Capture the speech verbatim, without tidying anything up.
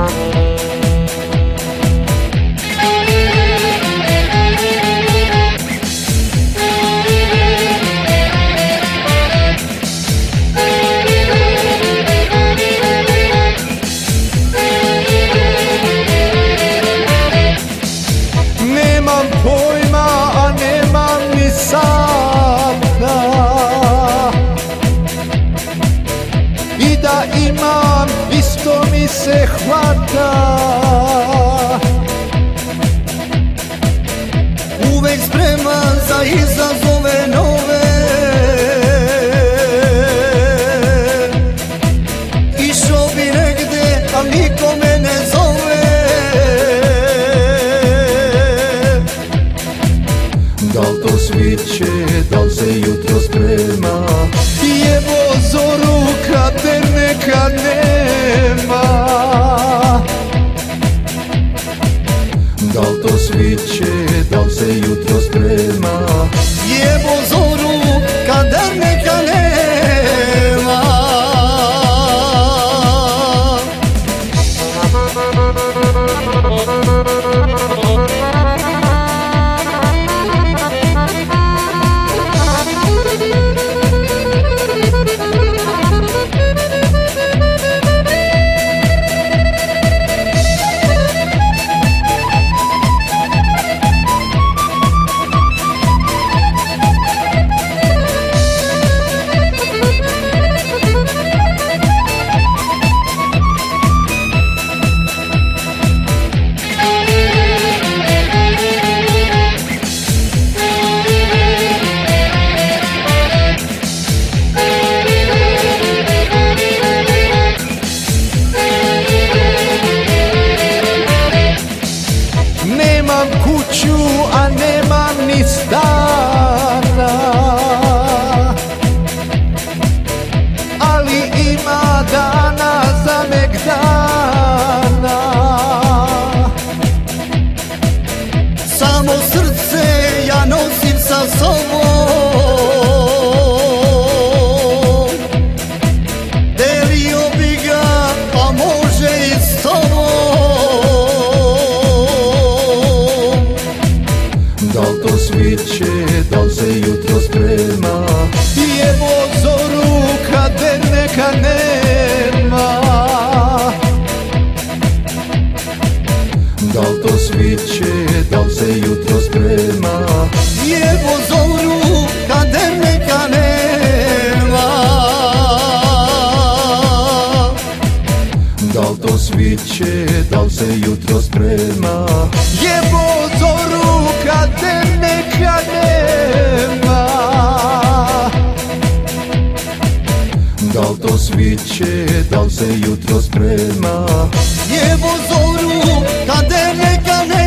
Nemam pojma, a nemam ni sata, i da imam isto mi se hvata. Uvek spreman za izazove nove, išao bi negde, a niko me ne zove. Da li to sviće, da li se jutro sprema, jebo zoru kad te nekad nema. Da li to sviće, da li se jutro sprema, Jebo zoru kad te nekad nema. Nemam kuću, a nemam ni stana, ali ima dana za megdana. Samo srce ja nosim sa sobom, delio bi ga, a može i s tobom. Da li to sviće, da li se jutro sprema, jebo zoru kad te neka nema. Da li to sviće, da li se jutro sprema, Jebo zoru kad te neka nema. da li to sviće, da li se jutro sprema, jebo zoru kad te neka nema. Da li to sviće, da li se jutro sprema, Jebo zoru kad te neka nema.